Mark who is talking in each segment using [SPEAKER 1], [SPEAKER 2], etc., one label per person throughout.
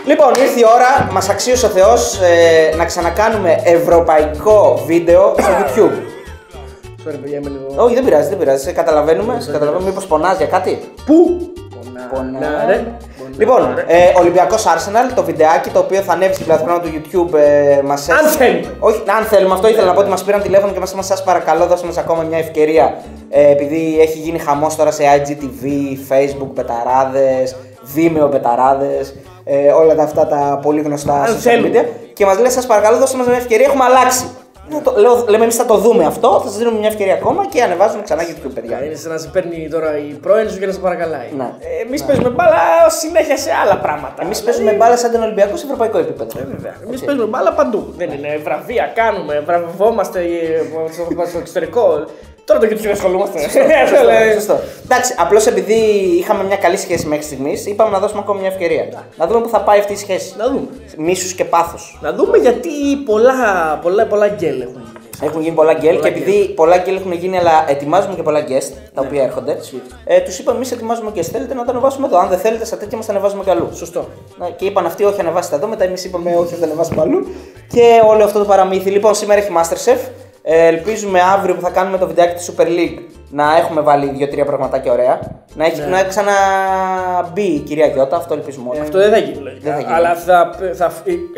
[SPEAKER 1] Λοιπόν, ήρθε η ώρα, μας αξίωσε ο Θεός να ξανακάνουμε ευρωπαϊκό βίντεο στο YouTube.
[SPEAKER 2] Sorry, παιδιά, είμαι λίγο.
[SPEAKER 1] Όχι, δεν πειράζει. Καταλαβαίνουμε. Μήπως πονάς για κάτι.
[SPEAKER 2] Πού?
[SPEAKER 1] Πονάρε. Λοιπόν, Ολυμπιακός Arsenal, το βιντεάκι το οποίο θα ανέβει στην πλατφόρμα του YouTube μας
[SPEAKER 2] Αν θέλουμε.
[SPEAKER 1] Όχι, αν θέλουμε, αυτό ήθελα να πω ότι μας πήραν τηλέφωνο και μας είπαν σας παρακαλώ δώστε μας ακόμα μια ευκαιρία. Επειδή έχει γίνει χαμός τώρα σε IGTV, Facebook πεταράδες, Vimeo πεταράδες, όλα αυτά τα πολύ γνωστά social media. Και μας λέει σας παρακαλώ δώστε μας μια ευκαιρία, έχουμε αλλάξει. Λέμε εμείς θα το δούμε αυτό, θα σας δίνουμε μια ευκαιρία ακόμα και ανεβάζουμε ξανά YouTube, παιδιά.
[SPEAKER 2] Είναι σαν να σε παίρνει τώρα η πρώην σου και να σε παρακαλάει.
[SPEAKER 1] Ναι.
[SPEAKER 2] Εμείς παίζουμε μπάλα συνέχεια σε άλλα πράγματα.
[SPEAKER 1] Εμείς παίζουμε μπάλα σαν τον Ολυμπιακό σε ευρωπαϊκό επίπεδο.
[SPEAKER 2] Εμείς παίζουμε μπάλα παντού. Δεν είναι βραβεία, κάνουμε, βραβευόμαστε στο εξωτερικό. Τώρα το YouTube ασχολούμαστε.
[SPEAKER 1] Σωστό. Εντάξει, απλώς επειδή είχαμε μια καλή σχέση μέχρι στιγμής, είπαμε να δώσουμε ακόμα μια ευκαιρία. Να δούμε πού θα πάει αυτή η σχέση.
[SPEAKER 2] Να δούμε.
[SPEAKER 1] Μίσους και πάθους.
[SPEAKER 2] Να δούμε γιατί πολλά γκέλ έχουν γίνει.
[SPEAKER 1] Έχουν γίνει πολλά γκέλ και επειδή πολλά γκέλ έχουν γίνει, αλλά ετοιμάζουμε και πολλά guest τα οποία έρχονται. Τους είπαμε εμείς ετοιμάζουμε guest. Θέλετε να τα ανεβάσουμε εδώ. Αν δεν θέλετε, στα τέτοια μας τα ανεβάζουμε κι αλλού.
[SPEAKER 2] Σωστό.
[SPEAKER 1] Και είπαν αυτοί, όχι, ανεβάστε εδώ. Μετά εμείς είπαμε, όχι, θα τα ανεβάσουμε αλλού. Και όλο αυτό το παραμύθι. Λοιπόν, σήμερα έχει Masterchef. Ελπίζουμε αύριο που θα κάνουμε το βιντεάκι της Super League να έχουμε βάλει 2-3 πραγματάκια ωραία. Να έχει ξαναμπεί η κυρία Γιώτα, αυτό ελπίζουμε όλοι.
[SPEAKER 2] Αυτό δεν θα γίνει λογικά. Αλλά θα.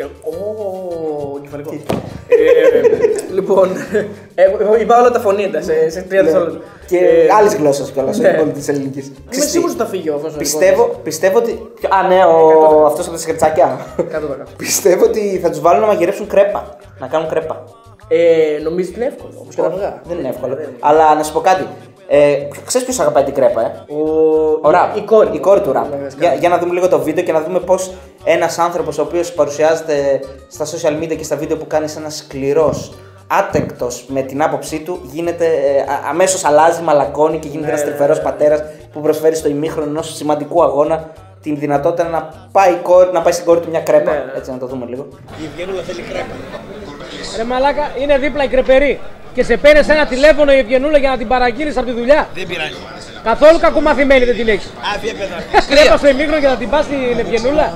[SPEAKER 2] Κεφαλικό. Λοιπόν, είπα όλα τα φωνήεντα σε 3 δευτερόλεπτα.
[SPEAKER 1] Και άλλες γλώσσες κιόλας, όχι μόνο της ελληνικής.
[SPEAKER 2] Είμαι σίγουρος ότι θα φύγει ο Φωσος.
[SPEAKER 1] Πιστεύω ότι. Α, ναι, αυτός από τα σκετσάκια. Πιστεύω ότι θα τους βάλουν να μαγειρέψουν κρέπα. Να κάνουν κρέπα.
[SPEAKER 2] Νομίζω ότι είναι εύκολο. Όπως και τα αυγά.
[SPEAKER 1] Δεν είναι εύκολο. Αλλά να σου πω κάτι. Ξέρεις ποιος αγαπάει την κρέπα, Ο Ραπ. Η κόρη του Ραπ. Για να δούμε λίγο το βίντεο και να δούμε πώς ένας άνθρωπος ο οποίος παρουσιάζεται στα social media και στα βίντεο που κάνει ένας σκληρός, άτεκτος με την άποψή του, γίνεται αμέσως αλλάζει, μαλακώνει και γίνεται ένας τρυφερός πατέρας που προσφέρει στο ημίχρονο ενός σημαντικού αγώνα την δυνατότητα να πάει στην κόρη του μια κρέπα. Έτσι να το δούμε λίγο.
[SPEAKER 2] Η Ευγενούλα θέλει κρέπα.
[SPEAKER 3] Ρε μαλάκα, είναι δίπλα η κρεπερή και σε παίρνει ένα τηλέφωνο η Ευγενούλα για να την παραγγείλεις από τη δουλειά.
[SPEAKER 2] Δεν πειράζει.
[SPEAKER 3] Καθόλου κακομαθημένη δεν την έχεις. Κρέπα στο ημίχρονο για να την πας στην Ευγενούλα.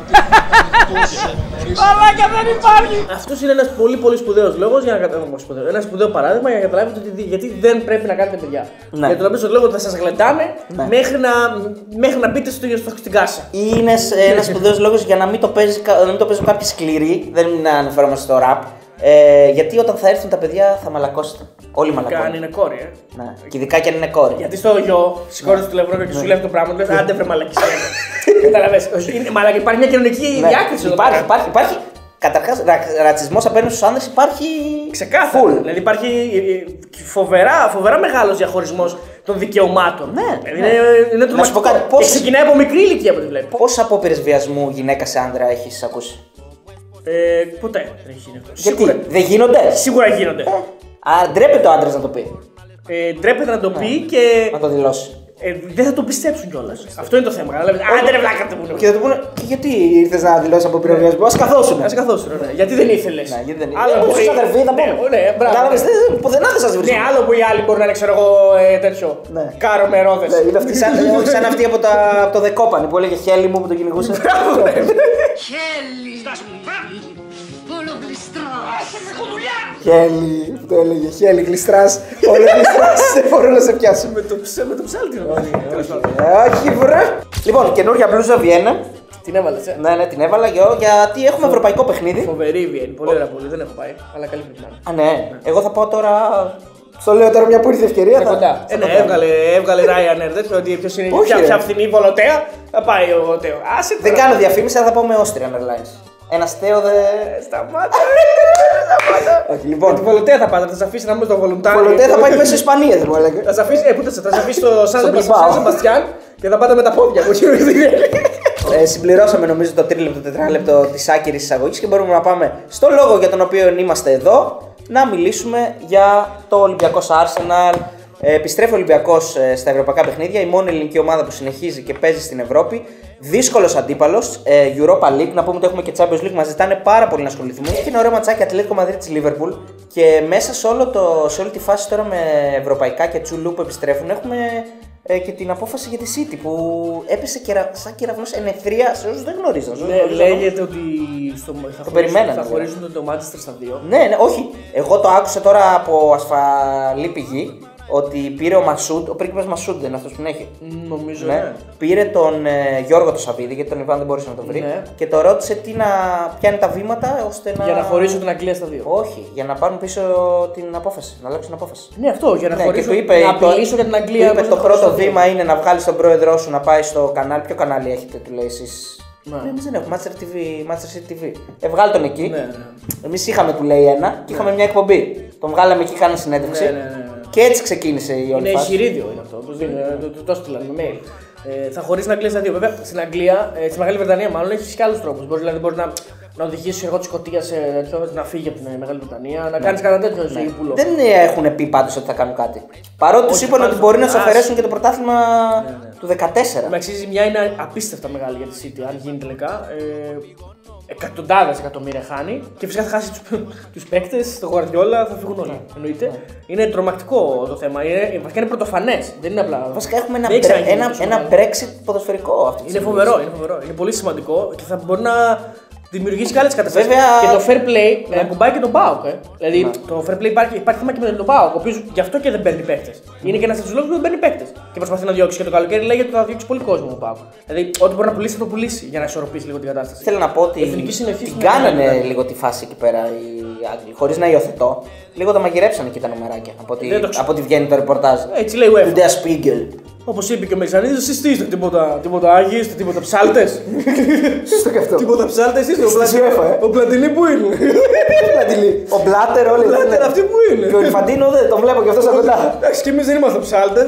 [SPEAKER 3] Μαλάκα δεν υπάρχει.
[SPEAKER 2] Αυτός είναι ένας πολύ σπουδαίος λόγος για να καταλάβετε. Ένα σπουδαίο παράδειγμα για να καταλάβετε γιατί δεν πρέπει να κάνετε παιδιά.
[SPEAKER 1] Ναι.
[SPEAKER 2] Για τον οποίο λόγο ότι θα σας γλεντάνε μέχρι να μπείτε στην κάσα.
[SPEAKER 1] Είναι ένας σπουδαίος λόγος για να μην το παίζουν κάποιοι σκληροί, δεν αναφερόμαστε στο ραπ. Γιατί όταν θα έρθουν τα παιδιά θα μαλακώσετε. Όλοι μαλακώνουν.
[SPEAKER 2] Αν είναι κόρη,
[SPEAKER 1] Ναι. Και ειδικά και αν είναι κόρη.
[SPEAKER 2] Γιατί στο γιο σηκώνει το τηλέφωνο και σου λέει αυτό το πράγμα, λες άντε βρε μαλακισέ. Καταλαβες. Μαλάκα, υπάρχει μια κοινωνική διάκριση.
[SPEAKER 1] Υπάρχει. Καταρχάς, ρατσισμός απέναντι στους άνδρες υπάρχει.
[SPEAKER 2] Ξεκάθαρα. Δηλαδή υπάρχει φοβερά μεγάλος διαχωρισμός των δικαιωμάτων.
[SPEAKER 1] Ναι.
[SPEAKER 2] Είναι το
[SPEAKER 1] σου πω κάτι.
[SPEAKER 2] Και ξεκινάει από μικρή ηλικία από ό,τι βλέπω.
[SPEAKER 1] Πόσες απόπειρες βιασμού γυναίκα σε άνδρα έχεις ακούσει?
[SPEAKER 2] Ποτέ δεν έχει γίνει αυτό.
[SPEAKER 1] Γιατί δεν γίνονται?
[SPEAKER 2] Σίγουρα γίνονται.
[SPEAKER 1] Ντρέπεται ο άντρας να το πει.
[SPEAKER 2] Ντρέπεται να το πει και.
[SPEAKER 1] Να το δηλώσει.
[SPEAKER 2] Δεν θα το πιστέψουν κιόλας. Αυτό είναι το θέμα. Άντε ρε βλάκα το πούνε.
[SPEAKER 1] Και θα του πούνε, και γιατί ήρθες να δηλώσεις από πυροβιασμό? Ας καθόσουν.
[SPEAKER 2] Γιατί δεν ήθελες.
[SPEAKER 1] Ναι, γιατί δεν ήθελες. Στους αδερφοί θα πούμε.
[SPEAKER 2] Ναι, μπράβο.
[SPEAKER 1] Πουδενά δεν σας βρίσκουν.
[SPEAKER 2] Ναι, άλλο που οι άλλοι μπορούν να είναι, ξέρω εγώ, τέτοιο. Κάρο με ρόδες.
[SPEAKER 1] Είναι αυτή σαν αυτή από το Δεκόπανη που έλεγε Χέλη μου που το κυνηγούσε.
[SPEAKER 4] Χέλη! Πολλογλιστρά!
[SPEAKER 1] Χέλη, που το έλεγε Χέλη γλιστράς. Όλο γλιστράς, δεν μπορώ να σε πιάσω.
[SPEAKER 2] Με το ψάλτη.
[SPEAKER 1] Όχι βρε. Λοιπόν, καινούργια μπλούζα Βιέννα.
[SPEAKER 2] Την έβαλες,
[SPEAKER 1] Ναι, την έβαλα γιατί έχουμε ευρωπαϊκό παιχνίδι.
[SPEAKER 2] Φοβερή Βιέννη, πολύ ωραία πολύ, δεν έχω πάει, αλλά καλή πρέπει να είναι.
[SPEAKER 1] Ναι, εγώ θα πάω τώρα. Στο λέω τώρα μια που ήρθε ευκαιρία.
[SPEAKER 2] Ναι, έβγαλε Ryanair, τέτοιο ότι ποιος είναι πια φθηνή Βολοτέα, θα πάει ο Βολοτέο.
[SPEAKER 1] Δεν κάνω διαφήμιση, αλλά θα πάω με Austrian Airlines. Ένα Τέο δεν.
[SPEAKER 2] Σταμάτα.
[SPEAKER 1] Όχι, λοιπόν.
[SPEAKER 2] Τη Βολοτέα θα πάτε, θα σε αφήσει να μην στο Βολοντάρι.
[SPEAKER 1] Βολοτέα θα πάει μέσα Ισπανία, δεν μου έλεγε.
[SPEAKER 2] Θα σε αφήσει, θα σε αφήσει στο Σαν Σεμπαστιάν και θα πάτε με τα πόδια από εκεί.
[SPEAKER 1] Συμπληρώσαμε νομίζω το 3-4 της άκυρης εισαγωγής και μπορούμε να πάμε στο λόγο για τον οποίο είμαστε εδώ να μιλήσουμε για το Ολυμπιακός Arsenal. Επιστρέφει ο Ολυμπιακός στα ευρωπαϊκά παιχνίδια, η μόνη ελληνική ομάδα που συνεχίζει και παίζει στην Ευρώπη. Δύσκολος αντίπαλος, Europa League. Να πούμε ότι έχουμε και Champions League, μας ζητάνε πάρα πολύ να ασχοληθούμε. Έχει ένα ωραίο ματσάκι Ατλέτικο Μαδρίτης Liverpool και μέσα σε όλη τη φάση τώρα με ευρωπαϊκά και τσουλού που επιστρέφουν έχουμε και την απόφαση για τη City που έπεσε σαν κεραυνός εν ευθεία σε όσους δεν γνωρίζαν.
[SPEAKER 2] Λέγεται ότι θα χωρίζουν το Manchester στα δύο.
[SPEAKER 1] Ναι, όχι. Εγώ το άκουσα τώρα από ασφαλή πηγή. Ότι πήρε ο Μασούντ, ο πρίγκιπας Μασούντ δεν είναι αυτός που την έχει.
[SPEAKER 2] Νομίζω, ναι.
[SPEAKER 1] Πήρε τον Γιώργο το Σαββίδη, γιατί τον Ιβάν δεν μπορούσε να τον βρει. Ναι. Και το ρώτησε ποια είναι τα βήματα ώστε να.
[SPEAKER 2] Για να χωρίσουν την Αγγλία στα δύο.
[SPEAKER 1] Όχι, για να πάρουν πίσω την απόφαση, να αλλάξουν την απόφαση.
[SPEAKER 2] Ναι, αυτό, για να χωρίσουν.
[SPEAKER 1] Και του είπε,
[SPEAKER 2] να απειλήσουν για την Αγγλία.
[SPEAKER 1] Του είπε το πρώτο βήμα είναι να βγάλει τον πρόεδρό σου να πάει στο κανάλι. Ποιο κανάλι έχετε, του λέει εσείς. Ναι. Εμείς δεν έχουμε, Manchester City TV. Βγάλει τον εκεί. Ναι. Εμείς είχαμε, του λέει, ένα και είχαμε μια εκπομπή. Τον βγάλαμε εκεί, είχαν συνέντευξη. Και έτσι ξεκίνησε η όλη φάση.
[SPEAKER 2] Είναι εγχειρίδιο είναι αυτό. Το έστειλαν με mail. Θα χωρίσει την Αγγλία στα δύο. Βέβαια στην Αγγλία, στη Μεγάλη Βρετανία, μάλλον έχει και άλλου τρόπου. Δηλαδή μπορεί να οδηγήσει εγώ τη Σκωτία να φύγει από την Μεγάλη Βρετανία, να κάνει κανένα τέτοιο ύπουλο.
[SPEAKER 1] Δεν έχουν πει πάντω ότι θα κάνουν κάτι. Παρότι του είπαν ότι μπορεί να του αφαιρέσουν και το πρωτάθλημα του 2014.
[SPEAKER 2] Εντάξει, η ζημιά είναι απίστευτα μεγάλη για τη City, αν γίνει τελικά. Εκατοντάδες εκατομμύρια χάνει και φυσικά θα χάσει τους παίκτες, το Guardiola, θα φύγουν όλοι. Εννοείται. Είναι τρομακτικό το θέμα. Βασικά είναι πρωτοφανές. Δεν είναι απλά.
[SPEAKER 1] Βασικά έχουμε ένα Brexit ποδοσφαιρικό αυτό.
[SPEAKER 2] Είναι φοβερό. Είναι πολύ σημαντικό και θα μπορεί να δημιουργήσει και άλλες καταστάσεις. Και το fair play ακουμπάει και τον PAOK. Δηλαδή το fair play υπάρχει θέμα και με τον PAOK, ο οποίος γι' αυτό και δεν παίρνει παίκτες. Είναι και ένας από τους λόγους που δεν παίρνει παίκτες. Και προσπαθεί να διώξει και το καλοκαίρι λέγεται ότι θα διώξει πολύ κόσμο ο PAOK. Δηλαδή, ό,τι μπορεί να πουλήσει θα το πουλήσει για να ισορροπήσει λίγο την κατάσταση.
[SPEAKER 1] Θέλω να πω ότι την κάνανε λίγο τη φάση εκεί πέρα οι Άγγλοι, χωρίς να υιοθετώ. Λίγο τα μαγειρέψανε εκεί τα νομεράκια από ό,τι βγαίνει το ρεπορτάζ.
[SPEAKER 2] Έτσι λέει ο
[SPEAKER 1] Der Spiegel.
[SPEAKER 2] Όπως είπε και ο Μεξανίδης, εσείς τι είστε, τίποτα Άγιοι, είστε τίποτα ψάλτες.
[SPEAKER 1] Σωστό και αυτό.
[SPEAKER 2] Τίποτα ψάλτες είστε, ο Πλατινί που είναι.
[SPEAKER 1] Ο Μπλάτερ όλοι.
[SPEAKER 2] Μπλάτερ αυτοί που είναι.
[SPEAKER 1] Και ο Ιφαντίνο δεν τον βλέπω και αυτός από κοντά.
[SPEAKER 2] Εντάξει, και εμείς δεν είμαστε ψάλτες.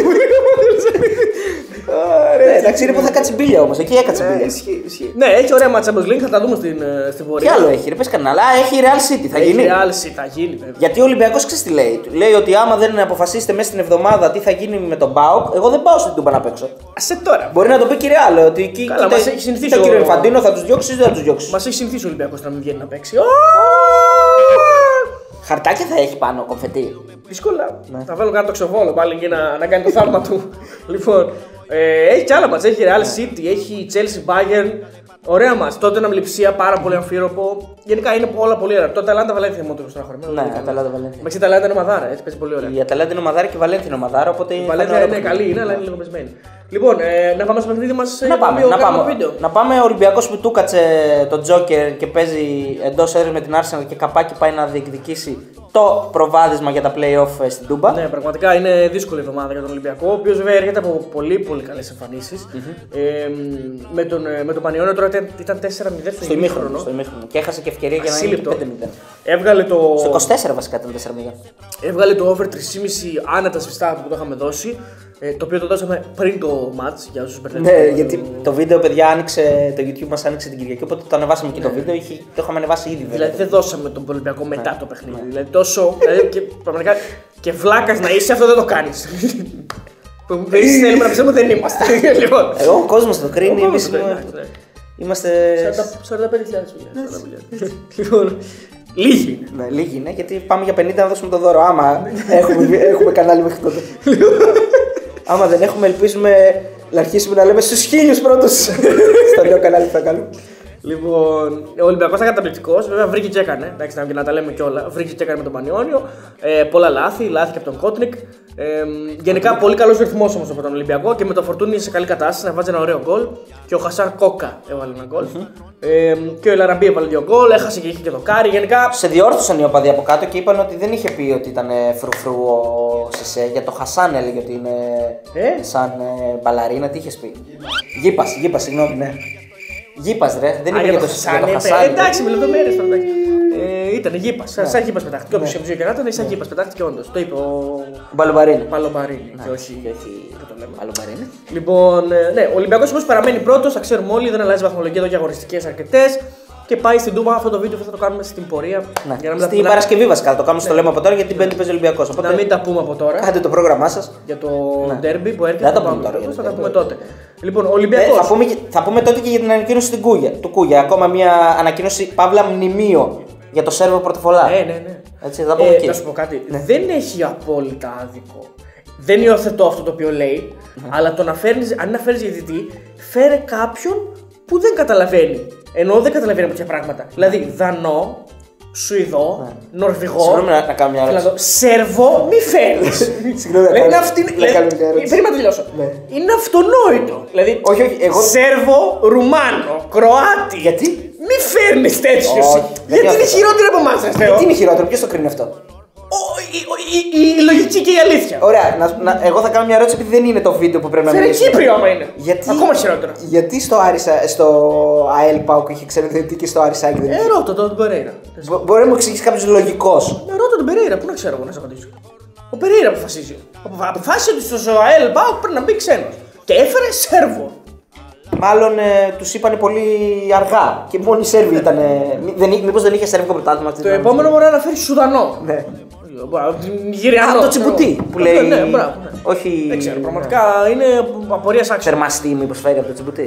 [SPEAKER 1] Εντάξει, είναι που θα κάτσει μπίλια όμως, εκεί έκατσε μπίλια.
[SPEAKER 2] Ναι, έχει ωραία μάτσα Champions League, θα τα δούμε στην πορεία.
[SPEAKER 1] Τι άλλο έχει, ρε πες κανένα, έχει Real City, θα γίνει.
[SPEAKER 2] Real City, θα γίνει.
[SPEAKER 1] Γιατί ο Ολυμπιακός ξέρεις τι λέει. Λέει ότι άμα δεν αποφασίσετε μέσα στην εβδομάδα τι θα γίνει με τον PAOK, εγώ δεν πάω στην Τούμπα να παίξω.
[SPEAKER 2] Άσε τώρα.
[SPEAKER 1] Μπορεί να το πει και Real, ότι εκεί
[SPEAKER 2] μας έχει συνηθίσει
[SPEAKER 1] ο κύριο Ιφαντίνο θα τους διώξει ή δεν θα τους διώξει.
[SPEAKER 2] Μας έχει συνηθίσει ο Ολυμπιακός να μην βγαίνει να παίξει.
[SPEAKER 1] Χαρτάκια θα έχει πάνω, κομφετή.
[SPEAKER 2] Δύσκολα. Θα βάλω κάνω το ξοβόλο πάλι και να κάνει το θαύμα του. Λοιπόν, έχει κι άλλα μάτς. Έχει Real City, έχει Chelsea Bayern. Ωραία μάτς. Τότε ένα Λειψία πάρα πολύ αμφίροπο. Γενικά είναι όλα πολύ ωραία. Το Αταλάντα Βαλένθια είναι μόνο στραχωρημένο.
[SPEAKER 1] Ναι, Αταλάντα Βαλένθια.
[SPEAKER 2] Μέχρι η Αταλάντα είναι ομαδάρα, έτσι παίζει πολύ ωραία.
[SPEAKER 1] Η Αταλάντα είναι ομαδάρα και η Βαλένθια είναι ομαδάρα. Οπότε
[SPEAKER 2] η Βαλένθια είναι καλή, είναι, αλλά είναι λίγο πεσμένη. Λοιπόν, να πάμε στο παιχνίδι μας.
[SPEAKER 1] Να πάμε. Ο Ολυμπιακός που του κάτσε τον Τζόκερ και παίζει εντός έδρας με την Arsenal και καπάκι πάει να διεκδικήσει το προβάδισμα για τα play-off στην Τούμπα.
[SPEAKER 2] Ναι, πραγματικά είναι δύσκολη εβδομάδα για τον Ολυμπιακό, ο οποίος βέβαια έρχεται από πολύ πολύ καλές εμφανίσεις. Με τον Πανιόνιο τώρα ήταν 4-0 στο ημίχρονο.
[SPEAKER 1] Και έχασε και ευκαιρία για να είναι 5-0.
[SPEAKER 2] Έβγαλε το.
[SPEAKER 1] Στο 24 βασικά ήταν 4-0.
[SPEAKER 2] Έβγαλε το over 3,5 άνετα σβηστά που το είχαμε δώσει. Το οποίο το δώσαμε πριν το match για όσους μπερδεύουν.
[SPEAKER 1] Ναι, γιατί το βίντεο, παιδιά, το YouTube μας άνοιξε την Κυριακή. Οπότε το ανεβάσαμε και το βίντεο. Το είχαμε ανεβάσει ήδη.
[SPEAKER 2] Δηλαδή δεν δώσαμε τον Ολυμπιακό μετά το παιχνίδι. Δηλαδή τόσο. Και πραγματικά και βλάκας να είσαι, αυτό δεν το κάνεις. Εμείς θέλουμε να πιστεύουμε δεν είμαστε.
[SPEAKER 1] Εγώ ο κόσμος το κρίνει. Είμαστε.
[SPEAKER 2] 45.000. Λοιπόν. Λίγοι.
[SPEAKER 1] Ναι, λίγοι είναι, γιατί πάμε για 50 να δώσουμε το δώρο. Άμα έχουμε κανάλι μέχρι τότε. Άμα δεν έχουμε, ελπίζουμε να αρχίσουμε να λέμε στους 1000 πρώτους στο νέο κανάλι που θα κάνουμε.
[SPEAKER 2] Λοιπόν, ο Ολυμπιακός ήταν καταπληκτικός, βέβαια βρήκε και έκανε. Εντάξει, να τα λέμε κιόλα. Βρήκε και έκανε με τον Πανιόνιο. Πολλά λάθη και από τον Κότνικ. Γενικά πολύ καλός ρυθμός όμως από τον Ολυμπιακό και με το Φορτούνι σε καλή κατάσταση να βάζει ένα ωραίο γκολ. Και ο Χασάρ Κόκα έβαλε ένα γκολ. Και ο Ελαραμπή έβαλε 2 γκολ, έχασε και είχε και το Κάρι. Γενικά.
[SPEAKER 1] Σε διόρθωσαν οι οπαδοί από κάτω και είπαν ότι δεν είχε πει ότι ήταν φρουφρού ο Σισε. Για το Χασάν έλεγε ότι είναι σαν μπαλαρίνα. Τι είχε πει. Γήπα, συγγνώμη, ναι. Γήπας ρε, δεν είπε για το Χασάν.
[SPEAKER 2] Εντάξει, με λεπτομέρειες τώρα. Ήταν γήπας, σαν γήπας πετάχτηκε. Όποιος είχε και να ήταν, σαν γήπας πετάχτηκε όντως. Το είπε ο
[SPEAKER 1] Μπαλομπαρίνη.
[SPEAKER 2] Και όχι.
[SPEAKER 1] Μπαλομπαρίνη.
[SPEAKER 2] Λοιπόν, ναι, ο Ολυμπιακός όμως παραμένει πρώτος, θα ξέρουμε όλοι, δεν αλλάζει βαθμολογία εδώ για αγωνιστικές αρκετές. Και πάει στην Τούμπα. Αυτό το βίντεο θα το κάνουμε στην πορεία.
[SPEAKER 1] Στην Παρασκευή βασικά θα το κάνουμε, στο λέμε από τώρα γιατί την Πέμπτη παίζει ο Ολυμπιακός.
[SPEAKER 2] Να μην τα πούμε από τώρα.
[SPEAKER 1] Κάντε το πρόγραμμά σας.
[SPEAKER 2] Για το ντέρμπι που έρχεται.
[SPEAKER 1] Δεν θα τα πούμε τώρα.
[SPEAKER 2] Θα τα πούμε τότε. Λοιπόν, Ολυμπιακός.
[SPEAKER 1] Θα πούμε τότε και για την ανακοίνωση του Κούγια. Ακόμα μια ανακοίνωση παύλα μνημείο για το Σέρβο πρωτοφολά.
[SPEAKER 2] Ναι.
[SPEAKER 1] Έτσι, θα πούμε εκεί.
[SPEAKER 2] Να σου πω κάτι. Δεν έχει απόλυτα άδικο δεν υιοθετώ αυτό το οποίο λέει, αλλά το να φέρνεις, αν να φέρεις διαιτητή, φέρε κάποιον που δεν καταλαβαίνει. Ενώ δεν καταλαβαίνει από τέτοια πράγματα. Δηλαδή, Δανό, Σουηδό, Νορβηγό.
[SPEAKER 1] Συγγνώμη να κάνω μια ερώτηση.
[SPEAKER 2] Σέρβο, μη φέρεις.
[SPEAKER 1] Συγγνώμη
[SPEAKER 2] Περίμενα να τελειώσω. Είναι αυτονόητο. Δηλαδή,
[SPEAKER 1] όχι, εγώ.
[SPEAKER 2] Σέρβο, Ρουμάνο, Κροάτι.
[SPEAKER 1] Γιατί?
[SPEAKER 2] Μη φέρνεις τέτοιους. Γιατί είναι χειρότερο από εμάς,
[SPEAKER 1] Γιατί είναι χειρότερο, ποιος το κρίνει αυτό?
[SPEAKER 2] Η λογική και η αλήθεια.
[SPEAKER 1] Ωραία, εγώ θα κάνω μια ερώτηση επειδή δεν είναι το βίντεο που πρέπει να
[SPEAKER 2] Φέρε
[SPEAKER 1] μιλήσουμε.
[SPEAKER 2] Κύπριο άμα είναι. Ακόμα χειρότερο.
[SPEAKER 1] Γιατί στο ΑΕΛ ΠΑΟΚ είχε ξενοδοχεία και στο Αρισάκι δεν είχε?
[SPEAKER 2] Ρώτα τον Περέιρα.
[SPEAKER 1] Μπορεί να μου εξηγήσει κάποιο λογικό.
[SPEAKER 2] Ρώτα τον Περέιρα, πού να ξέρω εγώ να σε απαντήσω. Ο Περέιρα αποφασίζει. Αποφάσισε ότι στο ΑΕΛ ΠΑΟΚ πρέπει να μπει ξένο. Και έφερε Σέρβο.
[SPEAKER 1] Μάλλον τους είπανε πολύ αργά και μόνοι οι Σέρβοι ήταν. Μήπως δεν είχε σερβικό πρωτάθλημα αυτή
[SPEAKER 2] το επόμενο μπορεί να φέρει Σουδανό.
[SPEAKER 1] Ναι.
[SPEAKER 2] Νιγηριανό.
[SPEAKER 1] Το τσιμπουτί που λέει.
[SPEAKER 2] Ναι, μπράβο.
[SPEAKER 1] Όχι.
[SPEAKER 2] Δεν ξέρω, πραγματικά είναι απορία άξιο.
[SPEAKER 1] Θερμαστή, μήπως φέρει από το τσιμπουτί.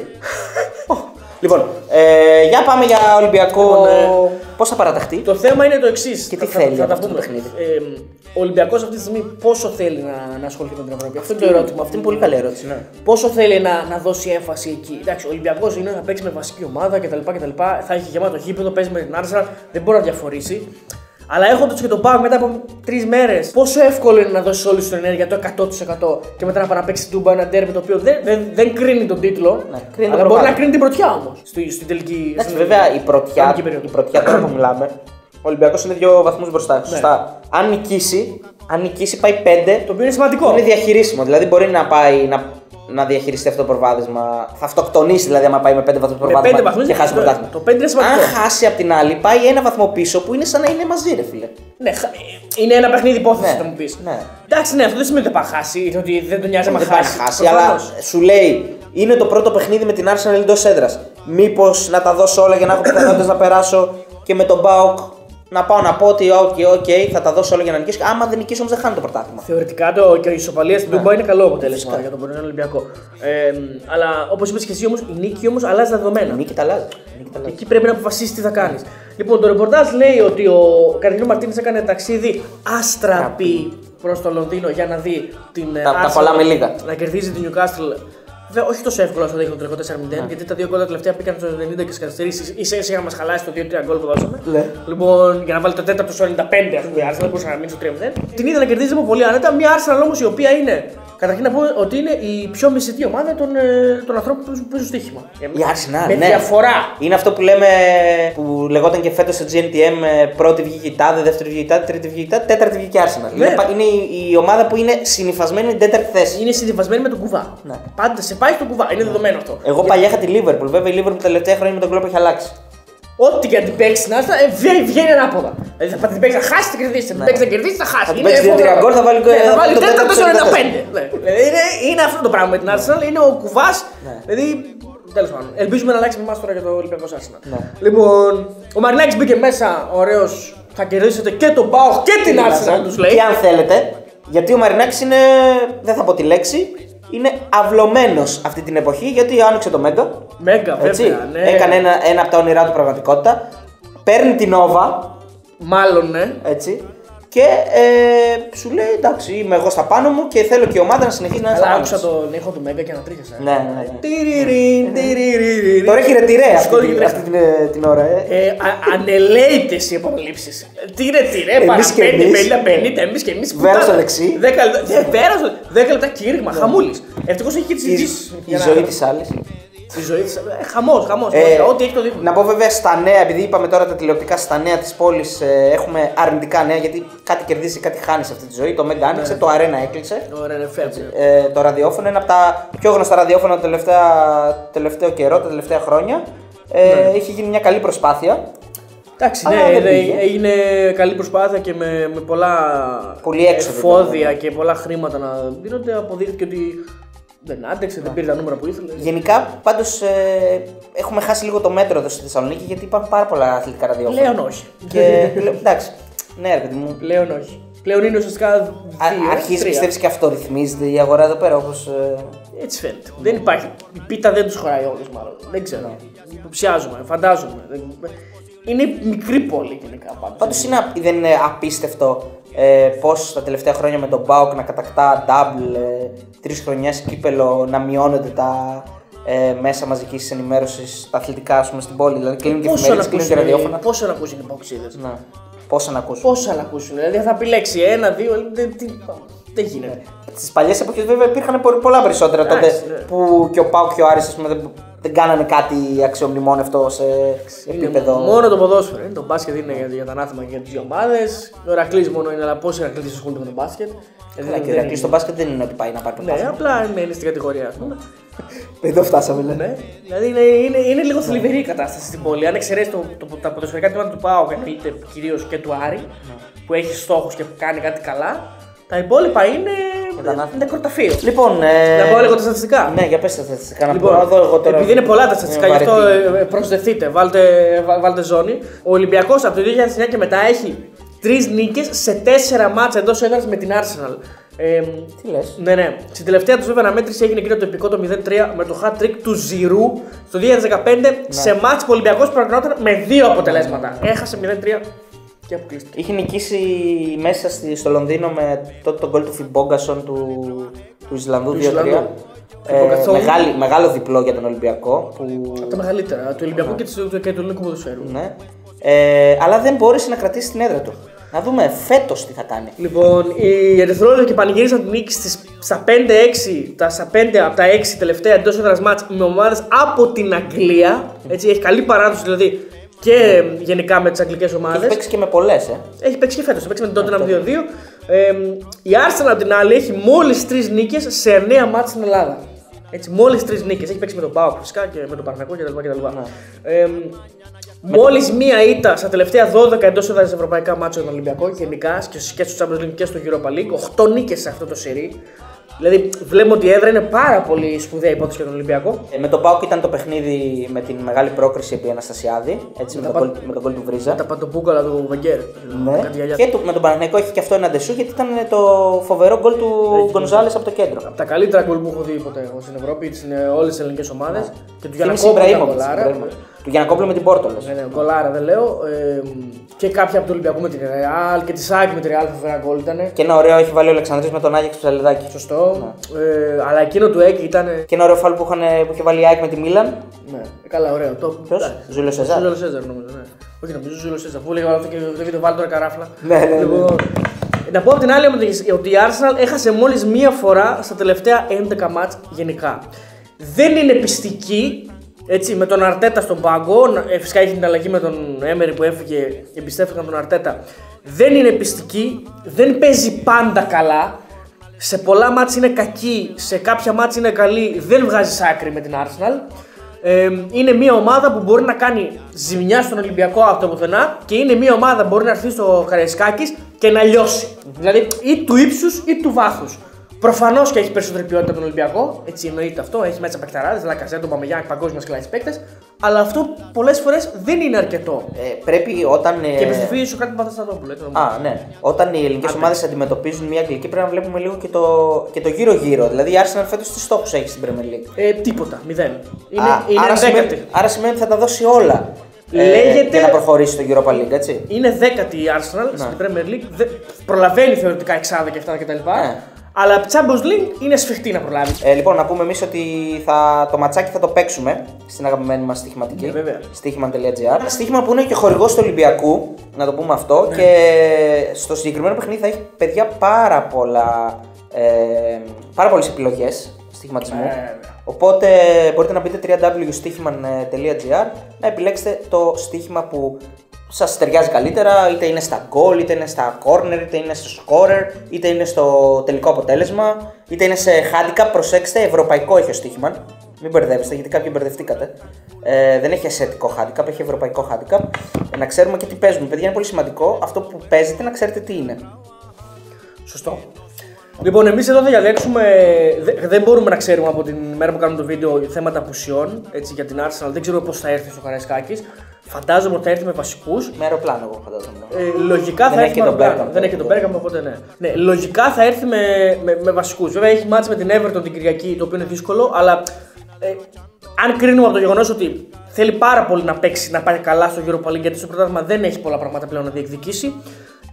[SPEAKER 1] Λοιπόν, για πάμε για Ολυμπιακό. Πώς θα παραταχτεί?
[SPEAKER 2] Το θέμα είναι το εξής.
[SPEAKER 1] Και τι θέλει
[SPEAKER 2] αυτό το παιχνίδι. Ο Ολυμπιακός αυτή τη στιγμή πόσο θέλει να ασχοληθεί με την Ευρώπη? Αυτό είναι το ερώτημα.
[SPEAKER 1] Αυτή είναι πολύ καλή ερώτηση. Ναι.
[SPEAKER 2] Πόσο θέλει να δώσει έμφαση εκεί? Εντάξει, ο Ολυμπιακός είναι να παίξει με βασική ομάδα κτλ. Θα έχει γεμάτο γήπεδο, παίζει με την Arsenal, δεν μπορεί να διαφορήσει. Αλλά έχοντας και τον PAOK μετά από 3 μέρες, πόσο εύκολο είναι να δώσει όλη σου την ενέργεια το 100% και μετά να πάει να παίξει στην Τούμπα ένα ντέρμπι το οποίο δεν κρίνει τον τίτλο,
[SPEAKER 1] ναι,
[SPEAKER 2] αλλά μπορεί να κρίνει την πρωτιά όμως. Στην τελική.
[SPEAKER 1] Βέβαια η πρωτιά τώρα που μιλάμε, ο Ολυμπιακός είναι 2 βαθμούς μπροστά. Ναι. Σωστά. Αν νικήσει πάει 5.
[SPEAKER 2] Το οποίο είναι σημαντικό.
[SPEAKER 1] Είναι διαχειρίσιμο. Δηλαδή μπορεί να πάει να διαχειριστεί αυτό το προβάδισμα. Θα αυτοκτονήσει δηλαδή άμα πάει με 5 βαθμούς προβάδισμα και χάσει το πρωτάθλημα.
[SPEAKER 2] Το 5 είναι σημαντικό.
[SPEAKER 1] Αν χάσει απ' την άλλη, πάει 1 βαθμό πίσω που είναι σαν να είναι μαζί, ρε φίλε.
[SPEAKER 2] Ναι, είναι ένα παιχνίδι υπόθεση, θα μου πει.
[SPEAKER 1] Ναι.
[SPEAKER 2] Εντάξει, ναι, αυτό δεν σημαίνει ότι θα χάσει, ότι δεν τον νοιάζει να χάσει.
[SPEAKER 1] Αλλά σου λέει, είναι το πρώτο παιχνίδι με την Arsenal εντός έδρας. Μήπως να τα δώσω όλα για να έχω πιθανότητες να περάσω και με τον PAOK να πάω να πω ότι θα τα δώσω όλα για να νικήσω. Άμα δεν νικήσω όμως δεν χάνω το πρωτάθλημα.
[SPEAKER 2] Θεωρητικά και η ισοπαλία στην Τούμπα είναι καλό αποτέλεσμα για τον Πορτογάλο Ολυμπιακό. Αλλά όπως είπες και εσύ όμως, η νίκη όμως αλλάζει τα δεδομένα.
[SPEAKER 1] Η νίκη τα αλλάζει.
[SPEAKER 2] Και εκεί πρέπει να αποφασίσεις τι θα κάνεις. Λοιπόν, το ρεπορτάζ λέει ότι ο Καρδινό Μαρτίνες έκανε ταξίδι αστραπή προς το Λονδίνο για να δει την
[SPEAKER 1] τα πολλά με λίγα.
[SPEAKER 2] Να κερδίζει την Newcastle. Βέβαια, όχι τόσο εύκολο όσο δείχνει το τελικό 4-0, γιατί τα 2 γκολ τελευταία πήγαν στο 90 και στις καθυστερήσεις. Ίσα-ίσα μας χαλάσει το 2-3 γκολ που δώσαμε.
[SPEAKER 1] Ναι.
[SPEAKER 2] Λοιπόν, για να βάλει το τέταρτο στο 95, ας πούμε, η Arsenal δεν μπορούσε να μείνει στο 3-0. Την είδα να κερδίζει με πολύ άνετα. Μια Arsenal όμως η οποία είναι. Καταρχήν να πούμε ότι είναι η πιο μισητή ομάδα των ανθρώπων που παίζουν στοίχημα.
[SPEAKER 1] Η Arsenal,
[SPEAKER 2] με διαφορά.
[SPEAKER 1] Είναι αυτό που λέμε, που λεγόταν και φέτος στο GNTM, πρώτη βγήκε η Τάδε, δεύτερη βγήκε η Τάδε, τρίτη βγήκε η Τάδε, τέταρτη βγήκε η Arsenal.
[SPEAKER 2] Ναι.
[SPEAKER 1] Είναι η ομάδα που είναι συνυφασμένη με την τέταρτη θέση.
[SPEAKER 2] Είναι συνυφασμένη με τον κουβά.
[SPEAKER 1] Ναι.
[SPEAKER 2] Πάντα σε πάει στον κουβά, είναι δεδομένο αυτό.
[SPEAKER 1] Εγώ παλιά είχα τη Liverpool, βέβαια η Liverpool τα τελευταία χρόνια με τον κλόπ έχει αλλάξει.
[SPEAKER 2] Ό,τι και αν την παίξει στην Arsenal βγαίνει ανάποδα. Δηλαδή θα την παίξει να χάσει, την κερδίσει. Θα την παίξει να κερδίσει, θα χάσει.
[SPEAKER 1] Θα την παίξει 2-3 γκολ, θα βάλει
[SPEAKER 2] τέταρτο στο 95. Είναι αυτό το πράγμα με την Arsenal, είναι ο κουβά. Δηλαδή, τέλος πάντων. Ελπίζουμε να αλλάξει με εμάς τώρα για το Ολυμπιακό Arsenal. Λοιπόν, ο Μαρινάκης μπήκε μέσα, ωραίος. Θα κερδίσετε και τον PAOK και την Arsenal, τους λέει.
[SPEAKER 1] Και αν θέλετε, γιατί ο Μαρινάκης είναι, δεν θα πω τη λέξη, είναι αυλωμένος αυτή την εποχή γιατί άνοιξε το Μέγκα.
[SPEAKER 2] Μέγκα, βέβαια. Ναι.
[SPEAKER 1] Έκανε ένα από τα όνειρά του πραγματικότητα. Παίρνει την Nova.
[SPEAKER 2] Μάλλον, ναι.
[SPEAKER 1] Έτσι. Και σου λέει εντάξει, είμαι εγώ στα πάνω μου και θέλω και η ομάδα να συνεχίσει να είναι στα πάνω.
[SPEAKER 2] Άκουσα τον ήχο του Μέγκα και ανατρίχιασα.
[SPEAKER 1] Ναι. Τώρα έχει ρετυρέ αυτή την ώρα.
[SPEAKER 2] Ανελαίτες οι επαναλήψεις. Τι ρετυρέ, παρά 50, εμείς και εμείς.
[SPEAKER 1] Βέρα στο δεξί.
[SPEAKER 2] 10 λεπτά κήρυγμα, χαμούλης. Ευτυχώς έχει και τις ειδήσεις.
[SPEAKER 1] Η ζωή της άλλης.
[SPEAKER 2] Τη ζωή της. Χαμός. Ό,τι έχει το δίπλα.
[SPEAKER 1] Να πω βέβαια στα νέα, επειδή είπαμε τώρα τα τηλεοπτικά στα νέα της πόλης, έχουμε αρνητικά νέα γιατί κάτι κερδίζει, κάτι χάνει σε αυτή τη ζωή. Το Μέγκα άνοιξε, το Αρένα έκλεισε. Το ραδιόφωνο είναι από τα πιο γνωστά ραδιόφωνα το τελευταίο καιρό, τα τελευταία χρόνια. Έχει γίνει μια καλή προσπάθεια.
[SPEAKER 2] Εντάξει, ναι, έγινε καλή προσπάθεια και με πολλά εφόδια και πολλά χρήματα να δίνονται. Αποδείχθηκε ότι δεν άντεξε, δεν πήρε τα νούμερα που ήθελε.
[SPEAKER 1] Γενικά, πάντως έχουμε χάσει λίγο το μέτρο εδώ στη Θεσσαλονίκη γιατί υπάρχουν πάρα πολλά αθλητικά ραδιόφωνα.
[SPEAKER 2] Πλέον όχι.
[SPEAKER 1] Εντάξει, ναι, ρε παιδί μου.
[SPEAKER 2] Πλέον όχι. Πλέον είναι ουσιαστικά.
[SPEAKER 1] Αρχίζει, πιστεύεις, και αυτό ρυθμίζεται η αγορά εδώ πέρα όπως.
[SPEAKER 2] Έτσι φαίνεται. Δεν υπάρχει. Η πίτα δεν του χωράει όλους, μάλλον. Δεν ξέρω. Υποψιάζομαι, φαντάζομαι. Είναι μικρή πόλη γενικά πάντως.
[SPEAKER 1] Πάντως δεν είναι απίστευτο Πώς τα τελευταία χρόνια με τον ΠΑΟΚ να κατακτά double, 3 χρονιές κύπελο, να μειώνονται τα μέσα μαζικής ενημέρωσης, τα αθλητικά ας πούμε, στην πόλη. Δηλαδή κλείνουν και εφημερίδες, κλείνουν και ραδιόφωνα.
[SPEAKER 2] Πόσο να ακούσουν οι παοξίδες.
[SPEAKER 1] Ναι. Πόσα να ακούσουν.
[SPEAKER 2] Πόσα να ακούσουν. Δηλαδή θα επιλέξει 1-2, δεν γίνεται.
[SPEAKER 1] Στις παλιές εποχές βέβαια υπήρχαν πολλά περισσότερα τότε που και ο ΠΑΟΚ και ο Άρης δεν κάνανε κάτι αξιομνημόνευτο σε επίπεδο.
[SPEAKER 2] Μόνο το ποδόσφαιρο. Το μπάσκετ είναι για τα ανάθεμα και για τις δύο ομάδες. Ο Ηρακλής μόνο είναι, αλλά πόσοι Ηρακλείς ασχολούνται με το μπάσκετ.
[SPEAKER 1] Και ο Ηρακλής στο μπάσκετ δεν είναι ότι πάει να πάρει πρωτάθλημα.
[SPEAKER 2] Ναι, απλά είναι στην κατηγορία, ας πούμε.
[SPEAKER 1] Εδώ φτάσαμε,
[SPEAKER 2] ναι. Δηλαδή είναι λίγο θλιβερή η κατάσταση στην πόλη. Αν εξαιρέσει τα ποδοσφαιρικά τμήματα του ΠΑΟΚ, εννοείται κυρίως και του Άρη, που έχει στόχους και κάνει κάτι καλά. Τα υπόλοιπα είναι νεκροταφείο.
[SPEAKER 1] Λοιπόν,
[SPEAKER 2] να πω λίγο τα στατιστικά.
[SPEAKER 1] Ναι, για πες τα στατιστικά.
[SPEAKER 2] Λοιπόν,
[SPEAKER 1] να πω εδώ εγώ τώρα.
[SPEAKER 2] Επειδή είναι πολλά τα στατιστικά, γι' αυτό προσδεθείτε, βάλτε ζώνη. Ο Ολυμπιακός από το 2009 και μετά έχει 3 νίκες σε 4 μάτσα εντός έδρας με την Arsenal.
[SPEAKER 1] Τι λες?
[SPEAKER 2] Ναι. Στην τελευταία του βέβαια αναμέτρηση έγινε εκείνο το επικό το 0-3 με το hat-trick του Ζιρού στο 2015 σε μάτς που ο Ολυμπιακός προκρινόταν με 2 αποτελέσματα. Έχασε 0-3. Και αποκλείστηκε.
[SPEAKER 1] Είχε νικήσει μέσα στο Λονδίνο με τότε τον γκολ του Φιμπόγκασον του Ισλανδού 2-3. Μεγάλο διπλό για τον Ολυμπιακό.
[SPEAKER 2] Από τα μεγαλύτερα, του Ολυμπιακού και του ελληνικού ποδοσφαίρου.
[SPEAKER 1] Ναι. Αλλά δεν μπόρεσε να κρατήσει την έδρα του. Να δούμε φέτος τι θα κάνει.
[SPEAKER 2] Λοιπόν, οι ερυθρόλευκοι πανηγύρισαν την νίκη στα 5-6, από τα 6 τελευταία εντός έδρας μάτς με ομάδες από την Αγγλία. Έτσι, έχει καλή παράδοση δηλαδή. Και γενικά με τις αγγλικές ομάδες.
[SPEAKER 1] Έχει παίξει και με πολλές,
[SPEAKER 2] Έχει παίξει και φέτος. Έχει παίξει με την Tottenham 2-2. Η Arsenal απ' την άλλη έχει μόλις 3 νίκες σε 9 μάτς στην Ελλάδα. Έτσι, μόλις 3 νίκες. Έχει παίξει με τον ΠΑΟΚ φυσικά και με τον Παναθηναϊκό κτλ. Μόλις μία ήττα στα τελευταία 12 εντός έδρας ευρωπαϊκά μάτσα στον Ολυμπιακό γενικά και στο Champions League και στο Europa League. 8 νίκες σε αυτό το σερί. Δηλαδή βλέπουμε ότι η έδρα είναι πάρα πολύ σπουδαία υπόθεση για τον Ολυμπιακό.
[SPEAKER 1] Με τον ΠΑΟΚ ήταν το παιχνίδι με την μεγάλη πρόκριση επί Αναστασιάδη, έτσι, με τον γκολ του Βρίζα.
[SPEAKER 2] Τα παντοπούκαλα του Βαγγέρ.
[SPEAKER 1] Ναι. Και με τον Παναθηναϊκό έχει και αυτό ένα ντεσού γιατί ήταν το φοβερό γκολ του Γκονζάλες από το κέντρο.
[SPEAKER 2] Από τα καλύτερα γκολ που έχω δει ποτέ εγώ στην Ευρώπη, είναι όλες τις ελληνικές ομάδες. Και του
[SPEAKER 1] Γιαννακόπουλου με την Πόρτο.
[SPEAKER 2] Ναι, γκολάρα δεν λέω. Και κάποια από το Ολυμπιακό με την Ρεάλ και τη Σάκη με τη Ρεάλ φοβερά γκολ ήταν.
[SPEAKER 1] Και ένα ωραίο έχει βάλει ο Αλεξανδρής με τον Άγιαξ Ψαλιδάκη.
[SPEAKER 2] Σωστό. Αλλά εκείνο του Έκ ήταν.
[SPEAKER 1] Και ένα ωραίο φάλ που είχε βάλει η ΑΕΚ με τη Μίλαν.
[SPEAKER 2] Ναι, καλά, ωραίο.
[SPEAKER 1] Ποιος? Ζούλιο Σεζάρ.
[SPEAKER 2] Ζούλιο Σεζάρ νομίζω. Ναι. Όχι, νομίζω Ζούλιο Σεζάρ. Που έλεγα αυτό και δεν το βάλει τώρα καράφλα.
[SPEAKER 1] Ναι.
[SPEAKER 2] Να πω από την άλλη ότι η Arsenal έχασε μόλις μία φορά στα τελευταία 11 μάτς γενικά. Δεν είναι πιστική. Έτσι, με τον Αρτέτα στον πάγκο, φυσικά έχει την αλλαγή με τον Έμερι που έφυγε και εμπιστεύτηκαν τον Αρτέτα. Δεν είναι πιστική, δεν παίζει πάντα καλά. Σε πολλά μάτς είναι κακή, σε κάποια μάτς είναι καλή, δεν βγάζει άκρη με την Arsenal. Είναι μια ομάδα που μπορεί να κάνει ζημιά στον Ολυμπιακό από το πουθενά και είναι μια ομάδα που μπορεί να έρθει στο Καραϊσκάκης και να λιώσει. Δηλαδή ή του ύψους ή του βάθους. Προφανώς και έχει περισσότερη ποιότητα από τον Ολυμπιακό, έτσι εννοείται αυτό. Έχει μέσα παικταράδες, Λακαζέτο, Παμεγιάννη, παγκόσμιες κλάσεις παίκτες. Αλλά αυτό πολλές φορές δεν είναι αρκετό.
[SPEAKER 1] Πρέπει όταν.
[SPEAKER 2] Και επιστροφή στο κάτι του Παπασταθόπουλου.
[SPEAKER 1] Ναι. Όταν οι ελληνικές ομάδες αντιμετωπίζουν μια αγγλική, πρέπει να βλέπουμε λίγο και το γύρω-γύρω. Δηλαδή η Arsenal φέτος τι στόχους έχει στην Premier League?
[SPEAKER 2] Τίποτα, 0.
[SPEAKER 1] Άρα σημαίνει ότι θα τα δώσει όλα.
[SPEAKER 2] Λέγεται...
[SPEAKER 1] για να προχωρήσει στο Europa League, έτσι.
[SPEAKER 2] Είναι 10η η Arsenal στην Premier League. Προλαβαίνει θεωρητικά εξάδα και αυτά κτλ. Αλλά Champions League είναι σφιχτή να προλάβει.
[SPEAKER 1] Λοιπόν, να πούμε εμείς ότι το ματσάκι θα το παίξουμε στην αγαπημένη μας στοιχηματική. Στοίχημα.gr. Στοίχημα που είναι και χορηγός του Ολυμπιακού, να το πούμε αυτό. Και στο συγκεκριμένο παιχνίδι θα έχει παιδιά πάρα πολλές επιλογές στοιχηματισμού. Οπότε μπορείτε να μπείτε www.stichiman.gr να επιλέξετε το στοίχημα που σας ταιριάζει καλύτερα, είτε είναι στα goal, είτε είναι στα corner, είτε είναι στο scorer, είτε είναι στο τελικό αποτέλεσμα, είτε είναι σε handicap. Προσέξτε, ευρωπαϊκό έχει ο στοίχημα. Μην μπερδεύεστε, γιατί κάποιοι μπερδευτήκατε. Δεν έχει ασιατικό handicap, έχει ευρωπαϊκό handicap. Να ξέρουμε και τι παίζουμε. Παιδιά, είναι πολύ σημαντικό αυτό που παίζετε να ξέρετε τι είναι.
[SPEAKER 2] Σωστό. Λοιπόν, εμείς εδώ θα διαλέξουμε. Δεν μπορούμε να ξέρουμε από την μέρα που κάνουμε το βίντεο θέματα απουσιών για την Arsenal. Δεν ξέρουμε πώς θα έρθει στο Καραϊσκάκης. Φαντάζομαι ότι θα έρθει με βασικούς.
[SPEAKER 1] Με αεροπλάνο, εγώ φαντάζομαι.
[SPEAKER 2] Λογικά θα έρθει με αεροπλάνο. Δεν έχει τον Μπέργκαμ, οπότε ναι. Λογικά θα έρθει με βασικούς. Βέβαια έχει μάτς με την Everton την Κυριακή, το οποίο είναι δύσκολο, αλλά αν κρίνουμε από το γεγονός ότι θέλει πάρα πολύ να παίξει, να πάει καλά στο Europa League, γιατί στο πρωτάθλημα δεν έχει πολλά πράγματα πλέον να διεκδικήσει.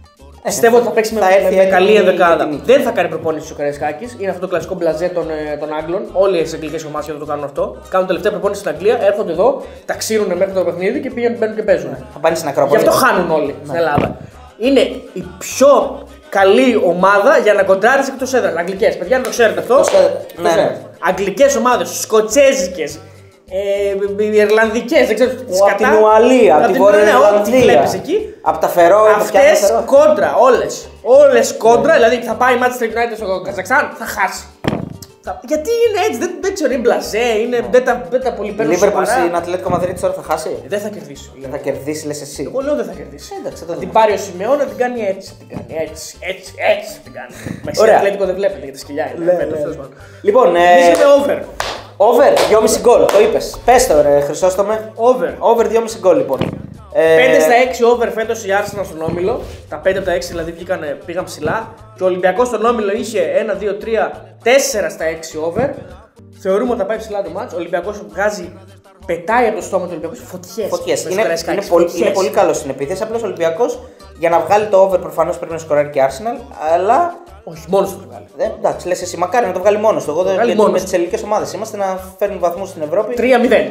[SPEAKER 2] Πιστεύω ότι θα παίξει με καλή ενδεκάδα. Δεν θα κάνει προπόνηση ο Καραϊσκάκης. Είναι αυτό το κλασικό μπλαζέ των Άγγλων. Όλες οι αγγλικές ομάδες το κάνουν αυτό. Κάνουν τελευταία προπόνηση στην Αγγλία, έρχονται εδώ, ταξίρουν μέχρι το παιχνίδι και μπαίνουν και παίζουν.
[SPEAKER 1] Θα πάνε στην Ακρόπολη.
[SPEAKER 2] Γι' αυτό χάνουν όλοι στην Ελλάδα. Είναι η πιο καλή ομάδα για να κοντράρεις εκτός έδρας. Αγγλικές, παιδιά, να το ξέρετε αυτό.
[SPEAKER 1] Ναι.
[SPEAKER 2] Αγγλικές ομάδες, σκοτσέζικες, Ιρλανδικές, δεν ξέρω τι
[SPEAKER 1] Από την Ουαλία, από τη Βόρεια Ιρλανδία. Από τα Φερόε,
[SPEAKER 2] αυτές κόντρα, όλες κόντρα. Δηλαδή θα πάει η Manchester United στο Καζακστάν, θα χάσει. Γιατί είναι έτσι, δεν ξέρω, είναι μπλαζέ, δεν τα πολύ παίρνουν.
[SPEAKER 1] Λίβερπουλ στην Ατλέτικο Μαδρίτη τώρα θα χάσει.
[SPEAKER 2] Δεν θα κερδίσει.
[SPEAKER 1] Δεν θα κερδίσει, λες εσύ.
[SPEAKER 2] Εγώ λέω δεν θα κερδίσει. Θα την πάρει ο Σιμεών να την κάνει έτσι. Έτσι την κάνει. Μέσα στην Ατλέτικο δεν βλέπετε γιατί σκυλιά είναι.
[SPEAKER 1] Λοιπόν,
[SPEAKER 2] over.
[SPEAKER 1] Over, 2,5 γκολ, το είπες. Πες το ρε Χρυσόστομε.
[SPEAKER 2] Over
[SPEAKER 1] 2,5 γκολ λοιπόν.
[SPEAKER 2] 5 στα 6 over φέτος η Arsenal στον Όμιλο. Τα 5 από τα 6 δηλαδή πήγαν ψηλά. Και ο Ολυμπιακός στον Όμιλο είχε 1, 2, 3, 4 στα 6 over. Θεωρούμε ότι θα πάει ψηλά το μάτς. Ο Ολυμπιακός πετάει από το στόμα του Ολυμπιακού φωτιές.
[SPEAKER 1] Είναι πολύ καλό στην επίθεση. Απλώς ο Ολυμπιακός για να βγάλει το over προφανώς πρέπει να σκοράρει και Arsenal. Αλλά.
[SPEAKER 2] Όχι, μόνος του το βγάλει.
[SPEAKER 1] Εντάξει, λες εσύ, μακάρι να το βγάλει μόνος του. Εγώ δεν με τις ελληνικές ομάδες είμαστε να φέρνουν βαθμούς στην Ευρώπη.
[SPEAKER 2] 3-0.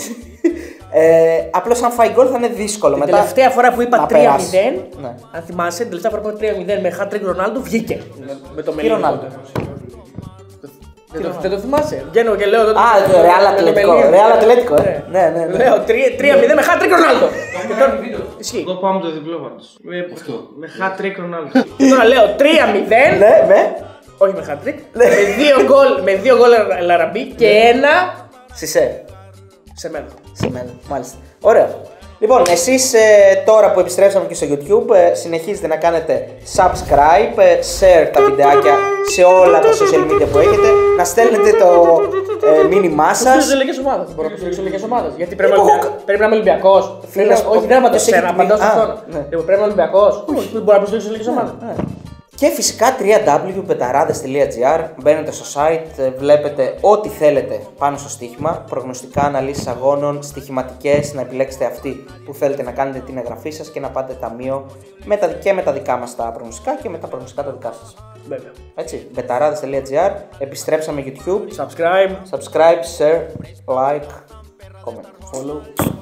[SPEAKER 1] Απλώς αν φάει γκολ θα είναι δύσκολο.
[SPEAKER 2] Την τελευταία φορά που είπα 3-0, αν θυμάσαι, την τελευταία φορά που είπα 3-0 με hat-trick Ρονάλντο βγήκε. Με το Μελίνο. Δεν το θυμάσαι. Βγαίνω και λέω.
[SPEAKER 1] Ρεάλ Ατλέτικο. Ναι.
[SPEAKER 2] Λέω 3-0 με hat-trick Ρονάλντο.
[SPEAKER 5] Εγώ πάω με το διπλό πάντως. Με hat-trick Ρονάλντο.
[SPEAKER 2] Και τώρα λέω 3-0. Όχι με hat-trick. Με 2 γκολ Λαραμπή και 1.
[SPEAKER 1] Σισέ.
[SPEAKER 2] Σε μένα.
[SPEAKER 1] Μάλιστα. Ωραία. Λοιπόν, εσείς τώρα που επιστρέψαμε και στο YouTube συνεχίζετε να κάνετε subscribe, share τα βιντεάκια σε όλα τα social media που έχετε, να στέλνετε το μήνυμά σας.
[SPEAKER 2] Στις ελληνικές ομάδες, μπορώ να προσφέρω ελληνικές ομάδες. Γιατί πρέπει να είμαι Ολυμπιακός. Όχι, δεν απαντώ σε ένα, απαντώ σε αυτόν. Πρέπει να είμαι Ολυμπιακός. Μπορεί να προσφέρω ελληνικές ομάδες.
[SPEAKER 1] Και φυσικά www.betarades.gr, μπαίνετε στο site, βλέπετε ό,τι θέλετε πάνω στο στοίχημα, προγνωστικά, αναλύσεις αγώνων, στοιχηματικές, να επιλέξετε αυτή που θέλετε να κάνετε την εγγραφή σας και να πάτε ταμείο και με τα δικά μας τα προγνωστικά και με τα προγνωστικά τα δικά σας.
[SPEAKER 2] Βέβαια.
[SPEAKER 1] Έτσι, betarades.gr, επιστρέψαμε YouTube,
[SPEAKER 2] subscribe,
[SPEAKER 1] share, like, comment, follow.